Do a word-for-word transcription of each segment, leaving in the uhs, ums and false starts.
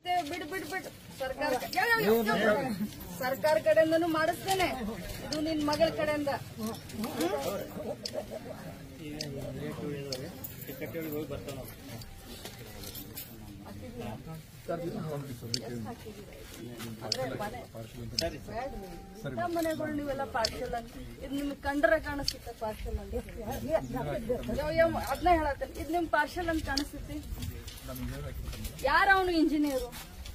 ಮತ್ತೆ ಬಿಡ್ ಬಿಡ್ ಬಿಡ್ ಸರ್ಕಾರ ಸರ್ಕಾರ ಕಡೆಯಿಂದನೂ ಮಾಡಿಸ್ತೇನೆ, ಇದು ನಿನ್ ಮಗಳ ಕಡೆಯಿಂದ. ಮನೆಗಳು ನೀವೆಲ್ಲ ಪಾರ್ಸಲ್ ಅಂತ ಇದು ನಿಮ್ಗೆ ಕಂಡ್ರೆ ಕಾಣಿಸುತ್ತೆ ಪಾರ್ಸಲ್ ಅಂತ. ಅದನ್ನ ಹೇಳತ್ತೇನೆ, ಇದು ನಿಮ್ ಪಾರ್ಸಲ್ ಅಂತ ಕಾಣಿಸ್ತೈತಿ. ಯಾರ ಅವನು ಇಂಜಿನಿಯರು?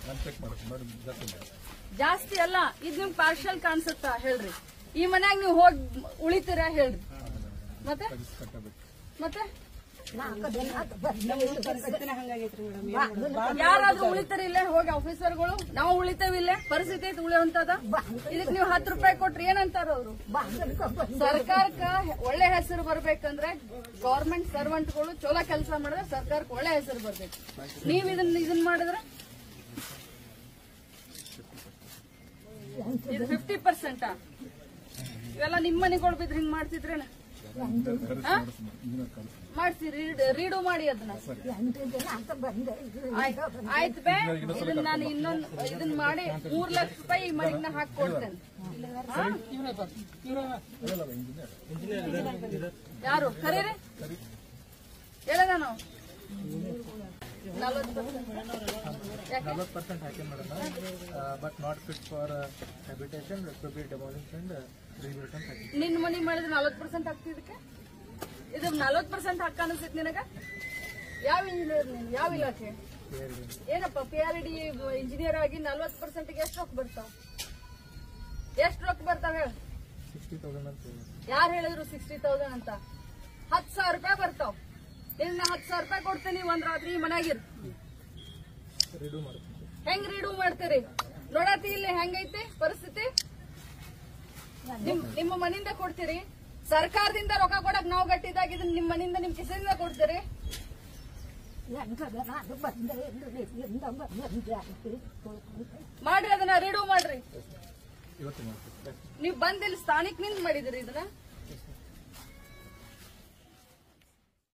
ಜಾಸ್ತಿ ಅಲ್ಲ, ಇದು ನಿಮ್ ಪಾರ್ಸಲ್ ಕಾಣಿಸುತ್ತಾ ಹೇಳ್ರಿ. ಈ ಮನ್ಯಾಗ ನೀವು ಹೋಗಿ ಉಳಿತೀರಾ ಹೇಳ್ರಿ. ಮತ್ತೆ ಮತ್ತೆ ಯಾರಾದ್ರೂ ಉಳಿತಾರ ಇಲ್ಲೇ ಹೋಗಿ ಆಫೀಸರ್ಗಳು? ನಾವು ಉಳಿತೇವೆ ಇಲ್ಲೇ, ಪರಿಸ್ಥಿತಿ ಐತಿ ಉಳಿಯುವಂತದ. ಇದಕ್ ನೀವು ಹತ್ತು ರೂಪಾಯಿ ಕೊಟ್ರಿ ಏನಂತಾರ ಅವರು? ಸರ್ಕಾರಕ್ಕ ಒಳ್ಳೆ ಹೆಸರು ಬರ್ಬೇಕಂದ್ರೆ ಗವರ್ಮೆಂಟ್ ಸರ್ವೆಂಟ್ಗಳು ಚಲೋ ಕೆಲಸ ಮಾಡಿದ್ರೆ ಸರ್ಕಾರಕ್ಕೆ ಒಳ್ಳೆ ಹೆಸರು ಬರ್ಬೇಕು. ನೀವ್ ಇದನ್ನ ಇದನ್ ಮಾಡಿದ್ರೆ ಇದು ಫಿಫ್ಟಿ ಪರ್ಸೆಂಟಾ? ಇವೆಲ್ಲ ನಿಮ್ ಮನೆಗಳು ಬಿದ್ರೆ ಹಿಂಗ್ ಮಾಡ್ತಿದ್ರೇನ? ಮಾಡ್ತೀರಿ, ರೀಡು ಮಾಡಿ ಅದನ್ನ. ಆಯ್ತು ಬೇ, ಇದನ್ನ ನಾನು ಇನ್ನೊಂದು ಇದನ್ನ ಮಾಡಿ ಮೂರ್ ಲಕ್ಷ ರೂಪಾಯಿ ಈ ಮನೆಗೆ ಹಾಕಿ ಕೊಡ್ತೇನೆ. ಯಾರು ಕರೀರಿ ಹೇಳ ನಾನು ನಲ್ವತ್ತು ಪರ್ಸೆಂಟ್ ಹಾಕಿ madam, but not fit for habitation, to be demolished and rebuilt. ನಿನ್ ಮನಿ ಮಾಡಿದ್ರೆ ನಲ್ವತ್ತು ಪರ್ಸೆಂಟ್ ಹಾಕ್ತಿದಕ್ಕೆ ಇದು ನಲ್ವತ್ತು ಪರ್ಸೆಂಟ್ ಹಾಕ ಅನಿಸ್ತೈತಿ ನಿನಗ? ಯಾವ ಇಂಜಿನಿಯರ್ ನೀನು? ಯಾವ ಇಲಾಖೆ? ಏನಪ್ಪ ಪಿ ಆರ್ ಡಿ ಇಂಜಿನಿಯರ್ ಆಗಿ ನಲ್ವತ್ತು ಪರ್ಸೆಂಟ್ಗೆ ಎಷ್ಟು ರೊಕ್ಕ ಬರ್ತಾವ? ಎಷ್ಟು ರೊಕ್ಕ ಬರ್ತಾವ ಹೇಳ? ಸಿಕ್ಸ್ಟಿ ತೌಸಂಡ್ ಅಂತ ಯಾರು ಹೇಳಿದ್ರು ಸಿಕ್ಸ್ಟಿ ತೌಸಂಡ್ ಅಂತ? ಹತ್ತು ಸಾವಿರ ರೂಪಾಯಿ ಬರ್ತಾವ. ನಿನ್ನ ಹತ್ತು ಸಾವಿರ ರೂಪಾಯಿ ಕೊಡ್ತೇನೆ, ಒಂದ್ ರಾತ್ರಿ ಮನ್ಯಾಗಿರ್. ಹೆಂಗ್ ರೀಡು ಮಾಡ್ತೀರಿ ನೋಡತಿ? ಇಲ್ಲಿ ಹೆಂಗೈತಿ ಪರಿಸ್ಥಿತಿ? ನಿಮ್ಮ ಮನೆಯಿಂದ ಕೊಡ್ತೀರಿ? ಸರ್ಕಾರದಿಂದ ರೊಕ್ಕ ಕೊಡಕ್ ನಾವು ಗಟ್ಟಿದಾಗ ಇದನ್ನ ನಿಮ್ ಮನೆಯಿಂದ ನಿಮ್ ಕಿಸೆಯಿಂದ ಕೊಡ್ತೀರಿ? ಮಾಡ್ರಿ, ಅದನ್ನ ರೀಡು ಮಾಡ್ರಿ. ನೀವ್ ಬಂದಿಲ್ಲಿ ಸ್ಥಾನಿಕ್ ನಿಂದ ಮಾಡಿದಿರಿ ಇದನ್ನ?